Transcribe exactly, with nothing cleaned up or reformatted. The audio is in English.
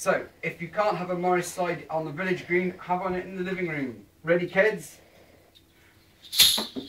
So, if you can't have a Morris side on the village green, have one in the living room. Ready, kids?